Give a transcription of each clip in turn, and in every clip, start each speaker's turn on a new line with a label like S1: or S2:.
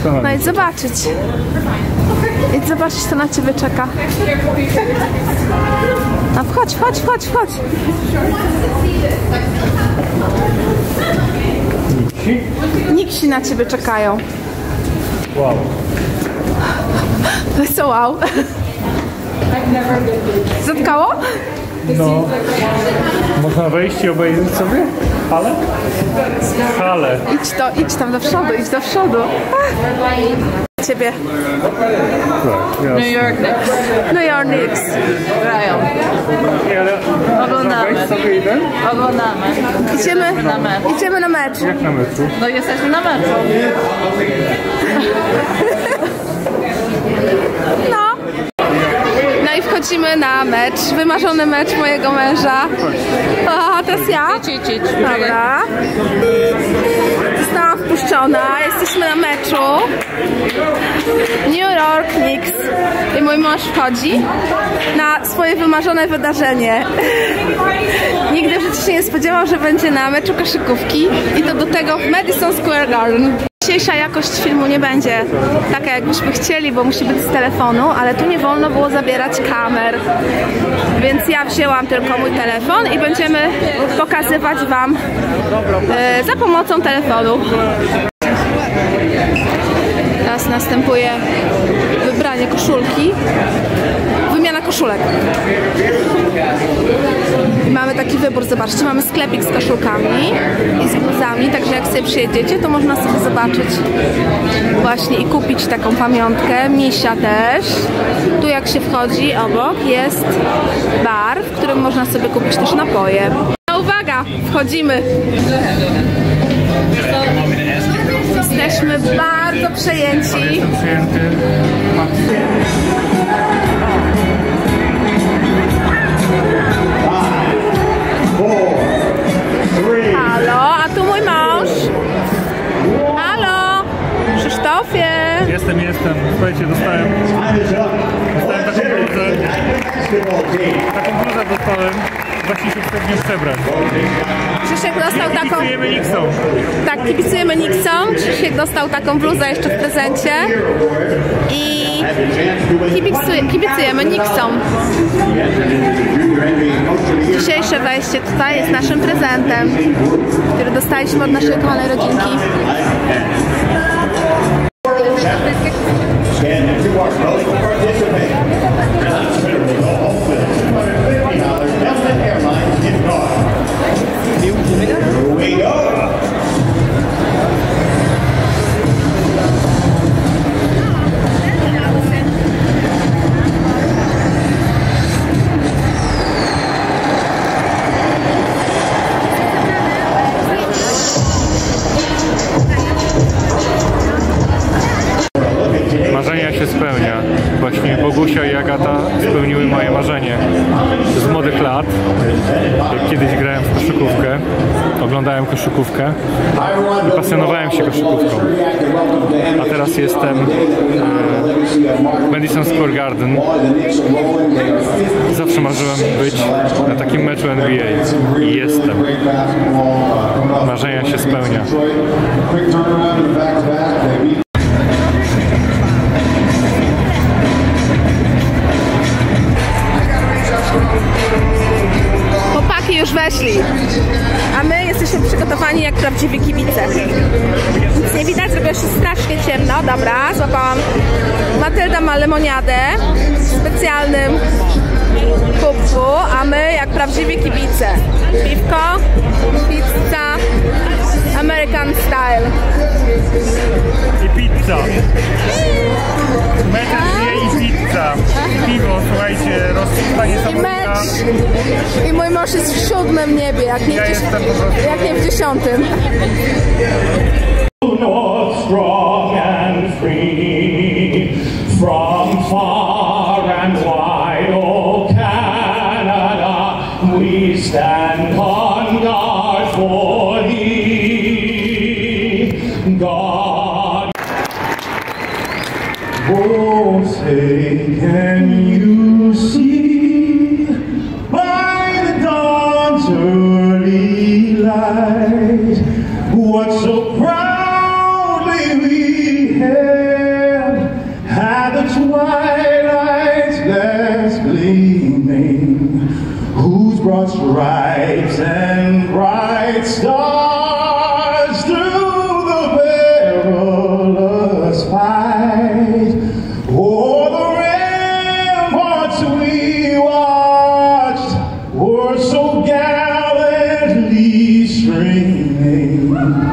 S1: zastanowić.
S2: No idź zobaczyć. Idź zobaczyć, co na ciebie czeka. No wchodź, wchodź, wchodź, wchodź. Niksi na ciebie czekają.
S1: Wow.
S2: To jest co wow. Zatkało?
S1: No. Można wejść i obejrzeć sobie? Halę? Halę.
S2: Idź tam do przodu, idź do przodu. Ciebie.
S1: Tak,
S3: New York Knicks.
S2: New York Knicks.
S3: Grają. Oglądamy. Oglądamy.
S2: Idziemy na mecz.
S1: Jak na meczu?
S3: No jesteśmy na meczu.
S2: No. No i wchodzimy na mecz. Wymarzony mecz mojego męża. A teraz ja. Dobra. Zostałam wpuszczona. Jesteśmy na meczu. New York Knicks. I mój mąż wchodzi na swoje wymarzone wydarzenie. Nigdy w życiu się nie spodziewał, że będzie na meczu koszykówki. I to do tego w Madison Square Garden. Dzisiejsza jakość filmu nie będzie taka, jakbyśmy chcieli, bo musi być z telefonu, ale tu nie wolno było zabierać kamer. Więc ja wzięłam tylko mój telefon i będziemy pokazywać wam za pomocą telefonu. Teraz następuje wybranie koszulki. Wymiana koszulek. I mamy taki wybór, zobaczcie, mamy sklepik z koszulkami i z bluzami, także jak sobie przyjedziecie, to można sobie zobaczyć właśnie i kupić taką pamiątkę. Misia też. Tu jak się wchodzi obok jest bar, w którym można sobie kupić też napoje. No uwaga, wchodzimy. Jesteśmy bardzo przejęci. Halo, a tu mój mąż. Halo, Krzysztofie.
S1: Jestem. Słuchajcie, dostałem taką bluzę. Taką bluzę dostałem. Właśnie się chcę w nią przebrać.
S2: Krzysiek dostał taką...
S1: Kibicujemy Knicksom.
S2: Tak, kibicujemy Knicksom. Krzysiek dostał taką bluzę jeszcze w prezencie. I kibicujemy Knicksom. Dzisiejsze wejście tutaj jest naszym prezentem, który dostaliśmy od naszej kochanej rodzinki.
S1: Marzenia się spełnia. Właśnie Bogusia i Agata spełniły moje marzenie z młodych lat. Jak kiedyś grałem w koszykówkę, oglądałem koszykówkę i pasjonowałem się koszykówką. A teraz jestem w Madison Square Garden. Zawsze marzyłem być na takim meczu NBA i jestem. Marzenia się spełnia.
S2: Chłopaki już weszli, a my jesteśmy przygotowani jak prawdziwi kibice. Nic nie widać, zrobiło się strasznie ciemno. Dobra, złapałam. Matylda ma lemoniadę w specjalnym kubku, a my jak prawdziwi kibice. Piwko, pizza, American style.
S1: I pizza. Mecz i pizza. Piwo, słuchajcie, rozsypanie samochoda.
S2: I mój mąż jest w 7. niebie, jak nie, jak nie w 10.
S4: North strong and free, from far and wide, oh Canada, we stand on guard for thee, God. Oh, say, can you see by the dawn's early light what so proudly we held? stripes and bright stars through the perilous fight. Oh, the ramparts we watched were so gallantly streaming.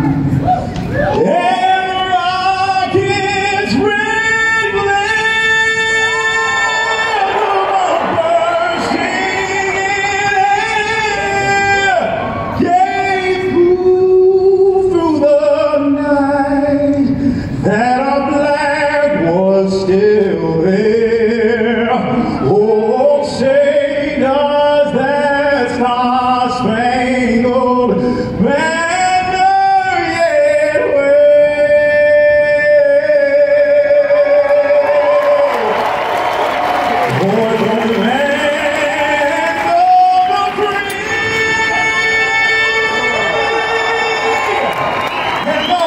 S4: That our flag was still there. Oh, say does that star-spangled banner yet wave? For the land of the free and the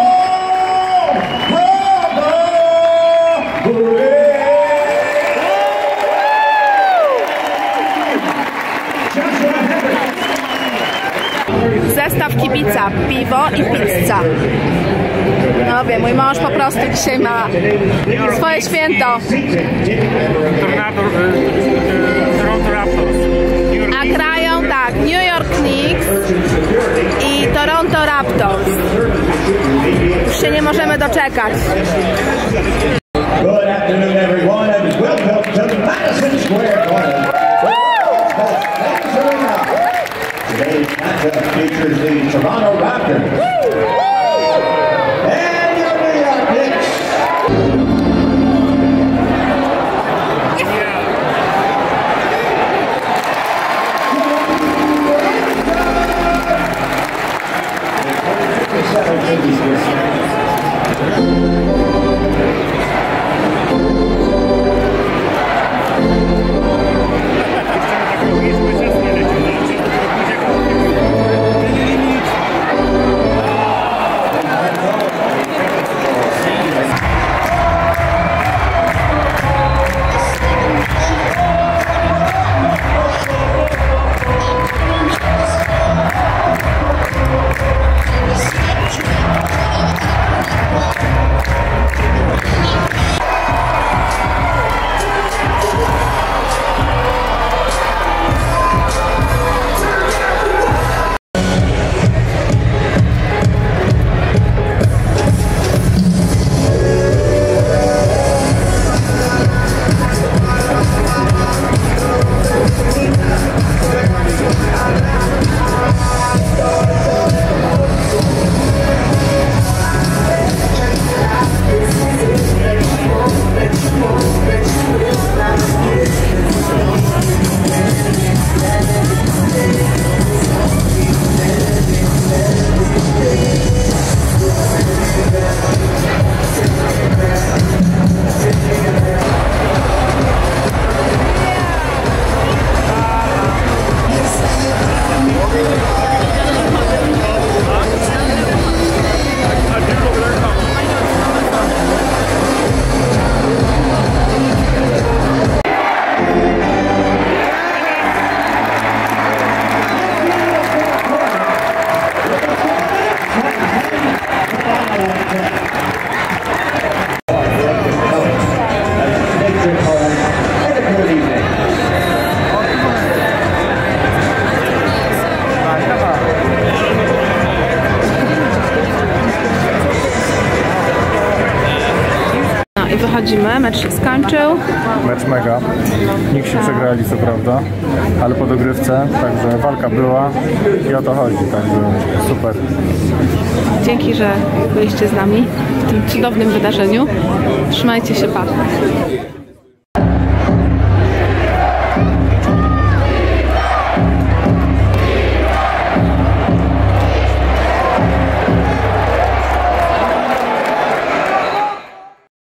S2: Zestaw kibica, piwo i pizza. No wiem, mój mąż po prostu dzisiaj ma swoje święto.
S1: Toronto Raptors.
S2: A grają tak, New York Knicks i Toronto Raptors. Już się nie możemy doczekać.
S5: Good afternoon, everyone, and welcome to the Madison Square Garden. Today's matchup features the Toronto Raptors and your New York Knicks.
S2: I wychodzimy, mecz się skończył.
S1: Mecz mega. Nikt się przegrali, co prawda, ale po dogrywce, także walka była i o to chodzi, także super.
S2: Dzięki, że byliście z nami w tym cudownym wydarzeniu. Trzymajcie się, pa!